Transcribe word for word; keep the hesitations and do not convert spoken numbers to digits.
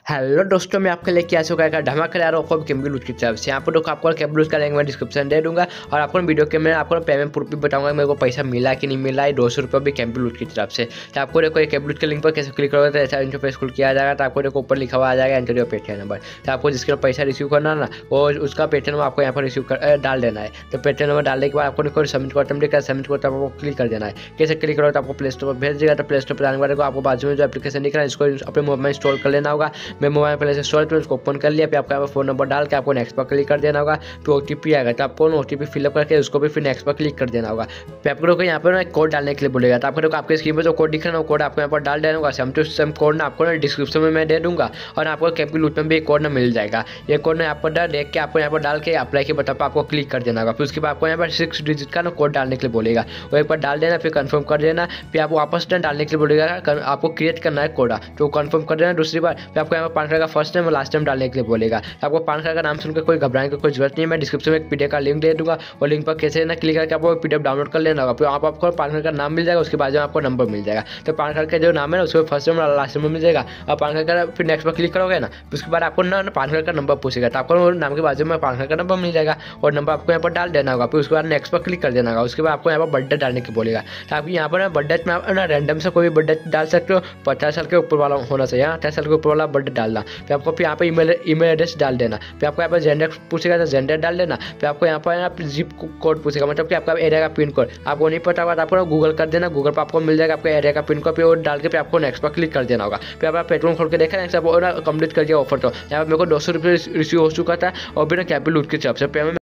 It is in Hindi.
हेलो दोस्तों, मैं आपके लिए क्या चुका है धमाकेदार ऑफर कैम्बी लूट की तरफ से। यहाँ पर देखो आपको कैम्बी लूट का लिंक मैं डिस्क्रिप्शन दे दूंगा और आपको वीडियो के मैं आपको पेमेंट प्रूफ भी बताऊंगा मेरे को पैसा मिला कि नहीं मिला है। दो सौ रुपये भी कैम्बी लूट की तरफ से। तो आपको देखो ये कैम्बी लूट के लिंक पर कैसे क्लिक करोगे तो ऐसा इंटरफेस खुल किया जाएगा। तो आपको देखो ऊपर लिखा हुआ आ जाएगा एंटर योर पेटीएम नंबर। तो आपको जिसके पैसा रिसीव करना है ना वो उसका पेटीएम नंबर आपको यहाँ पर रिसीव कर डाल देना है। तो पेटीएम नंबर डालने के बाद आपको देखो सबमिट को बटन दिखा सबमिट को आपको क्लिक कर देना है। कैसे क्लिक करोगे तो आपको प्ले स्टोर पर भेज देगा। तो प्ले स्टोर पर आने के बाद आपको बाजू में जो एप्लीकेशन दिख रहा है इसको अपने मोबाइल में इंस्टॉल कर लेना होगा। मैं मोबाइल पहले से इंस्टॉल कर उसको ओपन कर लिया। फिर आपका फोन नंबर डाल के आपको नेक्स्ट पर क्लिक कर देना होगा। फिर ओटीपी आएगा तो आपको ओटीपी फिलअप करके उसको भी फिर नेक्स्ट पर क्लिक कर देना होगा। फिर आपको देखो यहाँ पर ना कोड डालने के लिए बोलेगा। तो आपको देखो आपके स्क्रीन पर जो कोड दिख रहा है वो कोड आपको यहाँ पर डाल देना होगा। सेम टू सेम कोड ना आपको ना डिस्क्रिप्शन में मैं दे दूंगा और आपको कैम्बी लूट में भी एक कोड ना मिल जाएगा। ये कोड ना आप देख के आपको यहाँ पर डाल के अप्लाई के बटन पर आपको क्लिक कर देना होगा। फिर उसके बाद आपको यहाँ पर सिक्स डिजिट का ना कोड डालने के लिए बोलेगा। वो एक बार डाल देना फिर कंफर्म कर देना। फिर आपको वापस डालने के लिए बोलेगा आपको क्रिएट करना है कोड तो कंफर्म कर देना दूसरी बार। फिर आपको यहाँ पर पान कार्ड का फर्स्ट टाइम और लास्ट टाइम डालने के लिए बोलेगा। आपको पान कार्ड का नाम सुनकर कोई घबराने की कोई जरूरत नहीं है। मैं डिस्क्रिप्शन में एक पीडीएफ का लिंक दे दूंगा और लिंक पर कैसे ना क्लिक करके आपको पीडीएफ डाउनलोड कर लेना होगा। फिर आप आपको पान कार्ड का नाम मिल जाएगा। उसके बाद आपको नंबर मिल जाएगा। तो पान कार्ड का जो नाम है ना उसको फर्स्ट टाइम और लास्ट टाइम मिल जाएगा। और पान कार्ड का फिर नेक्स्ट पर क्लिक करोगे ना उसके बाद आपको ना पान कार्ड का नंबर पूछेगा। तो आपको नाम के बाजू में पान कार्ड का नंबर मिल जाएगा और नंबर आपको यहाँ पर डाल देना होगा। फिर उसके बाद नेक्स्ट पर क्लिक कर देना होगा। उसके बाद आपको यहाँ पर बर्थडे डालने की बोलेगा। तो आप यहाँ पर ना बर्थडे में आप ना रैंडम से कोई भी बर्थडे डाल सकते हो। पचास साल के ऊपर वाला होना चाहिए। अठारह साल के ऊपर वाला बर्थडे डालना। फिर आपको फिर यहाँ पर ईमेल ईमेल एड्रेस डाल देना। फिर आपको यहाँ पर जेंडर पूछेगा तो जेंडर डाल देना। फिर आपको यहाँ पर आप जिप कोड पूछेगा मतलब कि आपका एरिया का पिन कोड आपको नहीं पता होगा तो आपको गूगल कर देना। गूगल पर आपको मिल जाएगा आपका एरिया का पिन कोड। फिर डाल के फिर आपको नेक्स्ट पर क्लिक कर देना होगा। फिर आप पेट्रोल खोल के देखा ना सब कंप्लीट कर दिया ऑफर। तो यहाँ पर मेरे को दो सौ रुपये रिसीव हो चुका था और बिना कैम्बी लूट की तरफ से पेमेंट